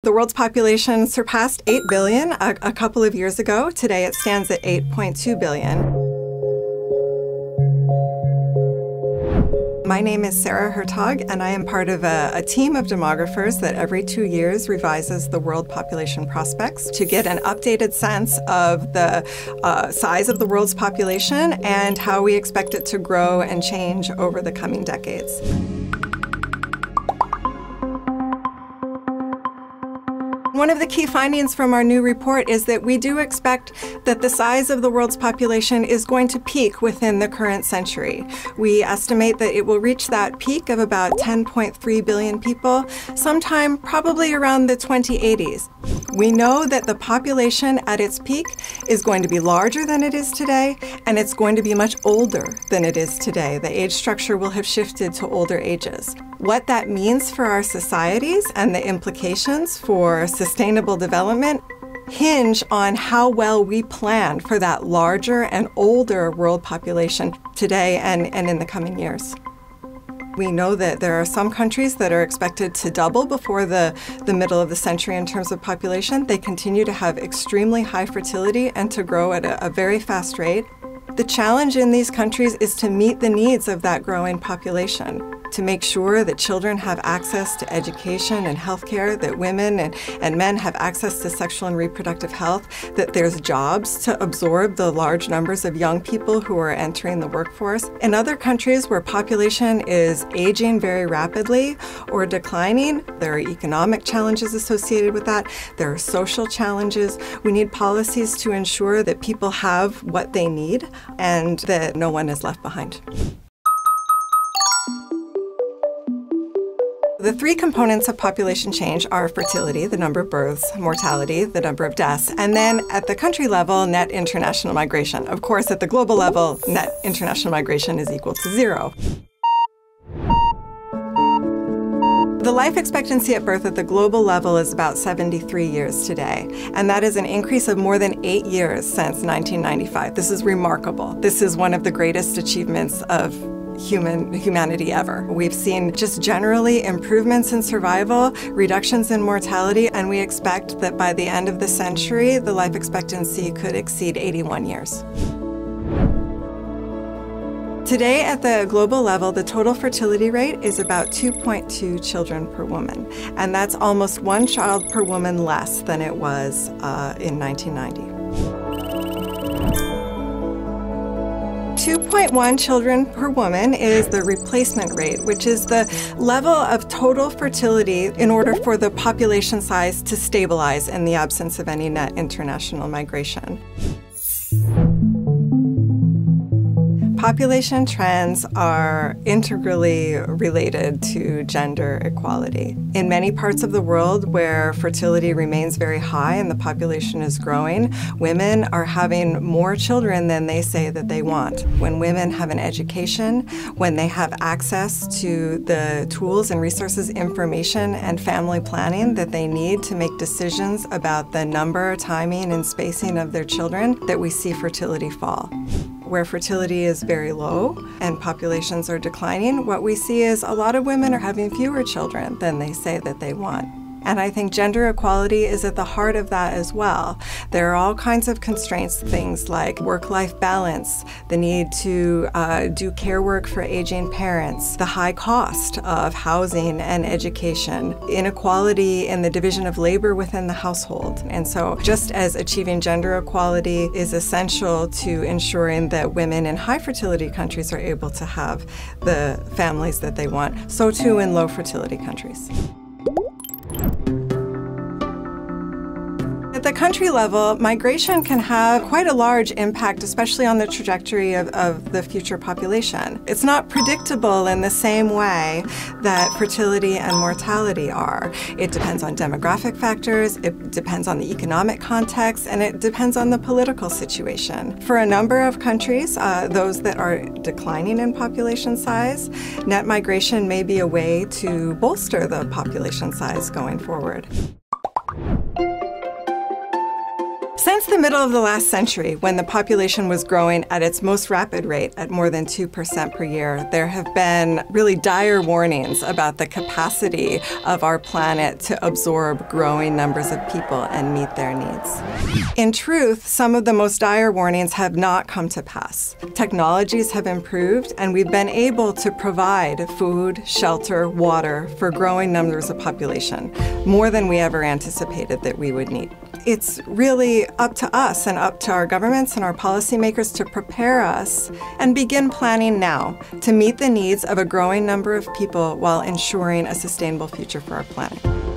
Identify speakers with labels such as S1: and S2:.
S1: The world's population surpassed 8 billion a couple of years ago. Today it stands at 8.2 billion. My name is Sara Hertog, and I am part of a team of demographers that every 2 years revises the world population prospects to get an updated sense of the size of the world's population and how we expect it to grow and change over the coming decades. One of the key findings from our new report is that we do expect that the size of the world's population is going to peak within the current century. We estimate that it will reach that peak of about 10.3 billion people sometime probably around the 2080s. We know that the population at its peak is going to be larger than it is today, and it's going to be much older than it is today. The age structure will have shifted to older ages. What that means for our societies and the implications for sustainable development hinge on how well we plan for that larger and older world population today and in the coming years. We know that there are some countries that are expected to double before the middle of the century in terms of population. They continue to have extremely high fertility and to grow at a very fast rate. The challenge in these countries is to meet the needs of that growing population, to make sure that children have access to education and healthcare, that women and men have access to sexual and reproductive health, that there's jobs to absorb the large numbers of young people who are entering the workforce. In other countries where population is aging very rapidly or declining, there are economic challenges associated with that. There are social challenges. We need policies to ensure that people have what they need and that no one is left behind. The three components of population change are fertility, the number of births, mortality, the number of deaths, and then at the country level, net international migration. Of course, at the global level, net international migration is equal to 0. The life expectancy at birth at the global level is about 73 years today, and that is an increase of more than 8 years since 1995. This is remarkable. This is one of the greatest achievements of humanity ever. We've seen just generally improvements in survival, reductions in mortality, and we expect that by the end of the century, the life expectancy could exceed 81 years. Today, at the global level, the total fertility rate is about 2.2 children per woman, and that's almost 1 child per woman less than it was in 1990. 2.1 children per woman is the replacement rate, which is the level of total fertility in order for the population size to stabilize in the absence of any net international migration. Population trends are integrally related to gender equality. In many parts of the world where fertility remains very high and the population is growing, women are having more children than they say that they want. When women have an education, when they have access to the tools and resources, information, and family planning that they need to make decisions about the number, timing, and spacing of their children, that we see fertility fall. Where fertility is very low and populations are declining, what we see is a lot of women are having fewer children than they say that they want. And I think gender equality is at the heart of that as well. There are all kinds of constraints, things like work-life balance, the need to do care work for aging parents, the high cost of housing and education, inequality in the division of labor within the household. And so just as achieving gender equality is essential to ensuring that women in high fertility countries are able to have the families that they want, so too in low fertility countries. At the country level, migration can have quite a large impact, especially on the trajectory of the future population. It's not predictable in the same way that fertility and mortality are. It depends on demographic factors, it depends on the economic context, and it depends on the political situation. For a number of countries, those that are declining in population size, net migration may be a way to bolster the population size going forward. Since the middle of the last century, when the population was growing at its most rapid rate at more than 2% per year, there have been really dire warnings about the capacity of our planet to absorb growing numbers of people and meet their needs. In truth, some of the most dire warnings have not come to pass. Technologies have improved, and we've been able to provide food, shelter, water for growing numbers of population, more than we ever anticipated that we would need. It's really up to us and up to our governments and our policymakers to prepare us and begin planning now to meet the needs of a growing number of people while ensuring a sustainable future for our planet.